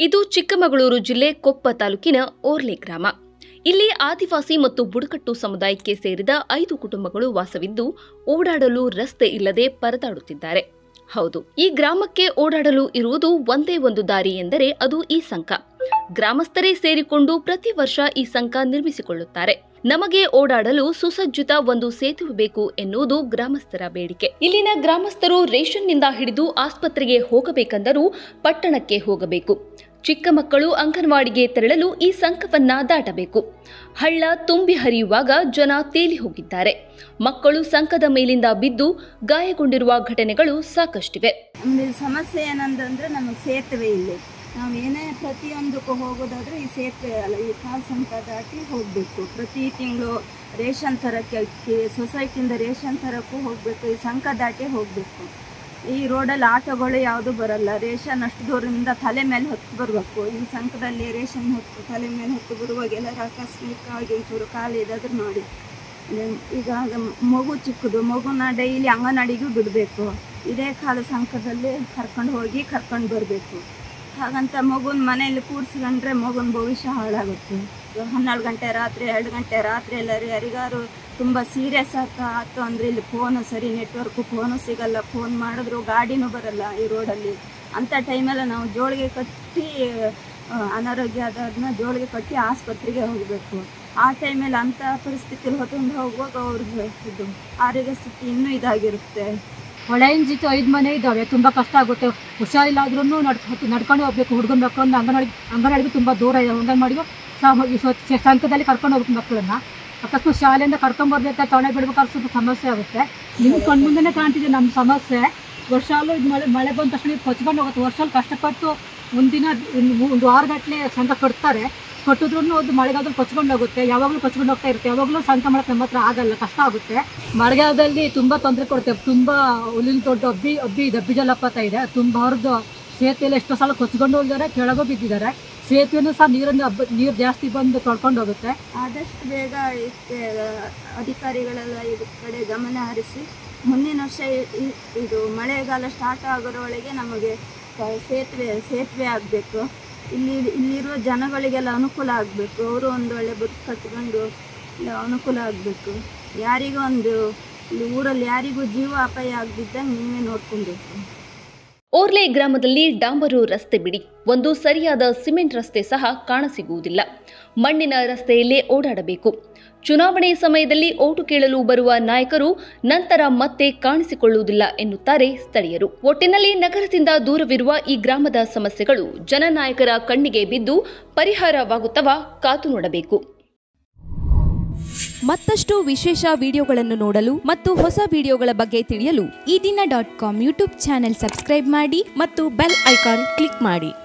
ಇದು ಚಿಕ್ಕಮಗಳೂರು ಜಿಲ್ಲೆ ಕೊಪ್ಪ ತಾಲೂಕಿನ ಓರ್ಲೆ ಗ್ರಾಮ. ಇಲ್ಲಿ ಆದಿವಾಸಿ ಮತ್ತು ಬುಡಕಟ್ಟು ಸಮುದಾಯಕ್ಕೆ ಸೇರಿದ 5 ಕುಟುಂಬಗಳು ವಾಸವಿದ್ದು ಓಡಾಡಲು ರಸ್ತೆ ಇಲ್ಲದೆ ಪರದಾಡುತ್ತಿದ್ದಾರೆ. ಹೌದು, ಈ ಗ್ರಾಮಕ್ಕೆ ಓಡಾಡಲು ಇರುವುದು ಒಂದೇ ಒಂದು ದಾರಿ ಎಂದರೆ ಅದು ಈ ಸಂಕ. ಗ್ರಾಮಸ್ಥರೇ ಸೇರಿಕೊಂಡು ಪ್ರತಿ ವರ್ಷ ಈ ಸಂಕ ನಿರ್ಮಿಸಿಕೊಳ್ಳುತ್ತಾರೆ. ನಮಗೆ ಓಡಾಡಲು ಸುಸಜ್ಜಿತ ಒಂದು ಸೇತುವೆ ಬೇಕು ಎನ್ನುವುದು ಗ್ರಾಮಸ್ಥರ ಬೇಡಿಕೆ. ಇಲ್ಲಿನ ಗ್ರಾಮಸ್ಥರು ರೇಷನ್ನಿಂದ ಹಿಡಿದು ಆಸ್ಪತ್ರೆಗೆ ಹೋಗಬೇಕೆಂದರೂ ಪಟ್ಟಣಕ್ಕೆ ಹೋಗಬೇಕು. ಚಿಕ್ಕ ಮಕ್ಕಳು ಅಂಗನವಾಡಿಗೆ ತೆರಳಲು ಈ ಸಂಕವನ್ನ ದಾಟಬೇಕು. ಹಳ್ಳ ತುಂಬಿ ಹರಿಯುವಾಗ ಜನ ತೇಲಿ ಹೋಗಿದ್ದಾರೆ. ಮಕ್ಕಳು ಸಂಕದ ಮೇಲಿಂದ ಬಿದ್ದು ಗಾಯಗೊಂಡಿರುವ ಘಟನೆಗಳು ಸಾಕಷ್ಟಿವೆ. ಸಮಸ್ಯೆ ಏನಂದ್ರೆ ನಮಗೆ ಸೇತುವೆ ಇಲ್ಲಿ. ನಾವು ಏನೇ ಪ್ರತಿಯೊಂದಕ್ಕೂ ಹೋಗೋದಾದ್ರೆ ಈ ಸೇತುವೆ ಅಲ್ಲ, ಈ ಕಾಲು ಸಂಕ ದಾಟಿ ಹೋಗಬೇಕು. ಪ್ರತಿ ತಿಂಗಳು ರೇಷನ್ ತರಕ್ಕೆ ಸೊಸೈಟಿಯಿಂದ ರೇಷನ್ ತರಕ್ಕೂ ಹೋಗಬೇಕು. ಈ ಸಂಕ ದಾಟಿ ಹೋಗಬೇಕು. ಈ ರೋಡಲ್ಲಿ ಆಟೋಗಳು ಯಾವುದು ಬರಲ್ಲ. ರೇಷನ್ ಅಷ್ಟು ದೂರದಿಂದ ತಲೆ ಮೇಲೆ ಹೊತ್ತು ಬರಬೇಕು. ಈ ಸಂಕದಲ್ಲಿ ರೇಷನ್ ಹೊತ್ತು ತಲೆ ಮೇಲೆ ಹೊತ್ತು ಬರುವಾಗ ಎಲ್ಲರೂ ಆಕಸ್ಮಿಕವಾಗಿ ಒಂಚೂರು ಖಾಲಿ ಇದಾದ್ರೂ ನೋಡಿ. ಈಗ ಮಗು ಚಿಕ್ಕದು, ಮಗುನ ಡೈಲಿ ಅಂಗನವಾಡಿಗೂ ಬಿಡಬೇಕು. ಇದೇ ಕಾಲು ಸಂಕದಲ್ಲಿ ಕರ್ಕೊಂಡು ಬರಬೇಕು. ಹಾಗಂತ ಮಗುನ ಮನೆಯಲ್ಲಿ ಕೂರಿಸ್ಕೊಂಡ್ರೆ ಮಗುನ ಭವಿಷ್ಯ ಹಾಳಾಗುತ್ತೆ. 12 ಗಂಟೆ ರಾತ್ರಿ 2 ಗಂಟೆ ರಾತ್ರಿ ಎಲ್ಲರೂ ಯಾರಿಗಾರು ತುಂಬ ಸೀರಿಯಸ್ ಆಯ್ತು ಅಂದರೆ ಇಲ್ಲಿ ಫೋನು ಸರಿ ನೆಟ್ವರ್ಕು ಫೋನು ಸಿಗಲ್ಲ. ಫೋನ್ ಮಾಡಿದ್ರು ಗಾಡಿನೂ ಬರಲ್ಲ ಈ ರೋಡಲ್ಲಿ. ಅಂಥ ಟೈಮೆಲ್ಲ ನಾವು ಜೋಳಿಗೆ ಕಟ್ಟಿ ಅನಾರೋಗ್ಯ ಆದವ್ರನ್ನ ಜೋಳಿಗೆ ಕಟ್ಟಿ ಆಸ್ಪತ್ರೆಗೆ ಹೋಗಬೇಕು. ಆ ಟೈಮಲ್ಲಿ ಅಂಥ ಪರಿಸ್ಥಿತಿಯಲ್ಲಿ ಹೊತ್ತೊಂದು ಹೋಗುವಾಗ ಅವ್ರಿಗೆ ಇದು ಆರೋಗ್ಯ ಸ್ಥಿತಿ ಇನ್ನೂ ಇದಾಗಿರುತ್ತೆ. ಹೊಳೆಯಿಂದ ಜಿತ್ತು 5 ಮನೆ ಇದ್ದಾವೆ. ತುಂಬ ಕಷ್ಟ ಆಗುತ್ತೆ. ಹುಷಾರಿಲ್ಲಾದ್ರೂ ನಡ್ಕೊಂಡು ಹೋಗ್ಬೇಕು. ಹುಡುಗನ ಮಕ್ಕಳನ್ನ ಅಂಗನವಾಡಿಗೂ ತುಂಬ ದೂರ ಇದೆ. ಅಂಗನವಾಡಿಗೂ ಸಂಕದಲ್ಲಿ ಕರ್ಕೊಂಡು ಹೋಗ್ಬೇಕು. ಮಕ್ಕಳನ್ನ ಅಕಸ್ಮಾತ್ ಶಾಲೆಯಿಂದ ಕರ್ಕೊಂಡ್ಬರ್ಬೇಕಾದ್ರೆ ತೊಳೆ ಬಿಡ್ಬೇಕಾದ್ರೆ ಸ್ವಲ್ಪ ಸಮಸ್ಯೆ ಆಗುತ್ತೆ. ನಿಮ್ಗೆ ಕಣ್ಮುಂದೆನೇ ಕಾಣ್ತಿದೆ ನಮ್ಮ ಸಮಸ್ಯೆ. ವರ್ಷಾಲು ಇದು ಮಳೆ ಬಂದ ತಕ್ಷಣ ಕೊಚ್ಕೊಂಡು ಹೋಗುತ್ತೆ. ವರ್ಷಾಲು ಕಷ್ಟಪಟ್ಟು ಒಂದಿನ 1 ವಾರಗಟ್ಟಲೆ ಸಂಕ ಕಟ್ತಾರೆ. ಕಟ್ಟಿದ್ರೂ ಅದು ಮಳೆಗಾಲದಲ್ಲಿ ಕೊಚ್ಕೊಂಡು ಹೋಗುತ್ತೆ. ಯಾವಾಗಲೂ ಕೊಚ್ಕೊಂಡು ಹೋಗ್ತಾ ಇರುತ್ತೆ. ಯಾವಾಗಲೂ ಸಂಕ ಮಾಡಕ್ಕೆ ನಮ್ಮ ಹತ್ರ ಆಗಲ್ಲ, ಕಷ್ಟ ಆಗುತ್ತೆ. ಮಳೆಗಾಲದಲ್ಲಿ ತುಂಬ ತೊಂದರೆ ಕೊಡುತ್ತೆ. ತುಂಬ ಹುಲ್ಲಿನ ದೊಡ್ಡ ದಬ್ಬಿ ಜಲಪಾತ ಇದೆ. ತುಂಬ ಹೊರದು ಸೇತುವೆಯಲ್ಲಿ ಎಷ್ಟೋ ಸಲ ಕೊಚ್ಕೊಂಡು ಹೋಗಿದ್ದಾರೆ, ಕೆಳಗೂ ಬಿದ್ದಿದ್ದಾರೆ. ಸೇತುವೆನೂ ಸಹ ನೀರು ಜಾಸ್ತಿ ಬಂದು ತೊಳ್ಕೊಂಡು ಹೋಗುತ್ತೆ. ಆದಷ್ಟು ಬೇಗ ಇದಕ್ಕೆ ಅಧಿಕಾರಿಗಳೆಲ್ಲ ಇದ್ರ ಕಡೆ ಗಮನ ಹರಿಸಿ ಮುಂದಿನ ವರ್ಷ ಇದು ಮಳೆಗಾಲ ಸ್ಟಾರ್ಟ್ ಆಗೋರೊಳಗೆ ನಮಗೆ ಸೇತುವೆ ಆಗಬೇಕು. ಇಲ್ಲಿರುವ ಜನಗಳಿಗೆಲ್ಲ ಅನುಕೂಲ ಆಗಬೇಕು. ಅವರು ಒಂದು ಒಳ್ಳೆ ಬದುಕು ಕಟ್ಕೊಂಡು ಅನುಕೂಲ ಆಗಬೇಕು. ಯಾರಿಗೂ ಒಂದು ಊರಲ್ಲಿ ಯಾರಿಗೂ ಜೀವ ಅಪಾಯ ಆಗದಿದ್ದಂಗೆ ನೀವೇ ನೋಡ್ಕೊಬೇಕು. ಓರ್ಲೆ ಗ್ರಾಮದಲ್ಲಿ ಡಾಂಬರು ರಸ್ತೆ ಬಿಡಿ, ಒಂದು ಸರಿಯಾದ ಸಿಮೆಂಟ್ ರಸ್ತೆ ಸಹ ಕಾಣಸಿಗುವುದಿಲ್ಲ. ಮಣ್ಣಿನ ರಸ್ತೆಯಲ್ಲೇ ಓಡಾಡಬೇಕು. ಚುನಾವಣೆ ಸಮಯದಲ್ಲಿ ಓಟು ಕೇಳಲು ಬರುವ ನಾಯಕರು ನಂತರ ಮತ್ತೆ ಕಾಣಿಸಿಕೊಳ್ಳುವುದಿಲ್ಲ ಎನ್ನುತ್ತಾರೆ ಸ್ಥಳೀಯರು. ಒಟ್ಟಿನಲ್ಲಿ ನಗರದಿಂದ ದೂರವಿರುವ ಈ ಗ್ರಾಮದ ಸಮಸ್ಯೆಗಳು ಜನನಾಯಕರ ಕಣ್ಣಿಗೆ ಬಿದ್ದು ಪರಿಹಾರವಾಗುತ್ತವಾ ಕಾದು ನೋಡಬೇಕು. ಮತ್ತಷ್ಟು ವಿಶೇಷ ವಿಡಿಯೋಗಳನ್ನು ನೋಡಲು ಮತ್ತು ಹೊಸ ವಿಡಿಯೋಗಳ ಬಗ್ಗೆ ತಿಳಿಯಲು ಈ ದಿನ .com ಯೂಟ್ಯೂಬ್ ಚಾನೆಲ್ ಸಬ್ಸ್ಕ್ರೈಬ್ ಮಾಡಿ ಮತ್ತು ಬೆಲ್ ಐಕಾನ್ ಕ್ಲಿಕ್ ಮಾಡಿ.